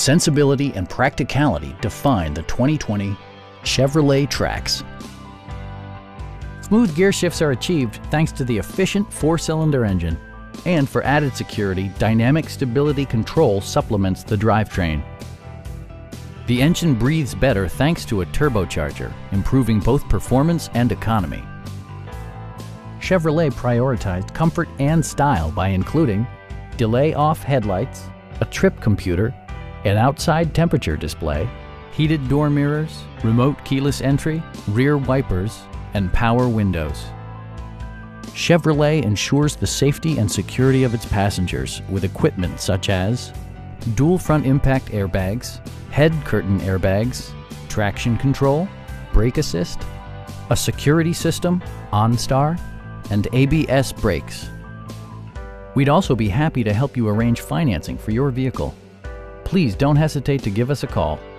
Sensibility and practicality define the 2020 Chevrolet Trax. Smooth gear shifts are achieved thanks to the efficient 4-cylinder engine. And for added security, dynamic stability control supplements the drivetrain. The engine breathes better thanks to a turbocharger, improving both performance and economy. Chevrolet prioritized comfort and style by including delay-off headlights, a trip computer, an outside temperature display, heated door mirrors, remote keyless entry, rear wipers, and power windows. Chevrolet ensures the safety and security of its passengers with equipment such as dual front impact airbags, head curtain airbags, traction control, brake assist, a security system, OnStar, and ABS brakes. We'd also be happy to help you arrange financing for your vehicle. Please don't hesitate to give us a call.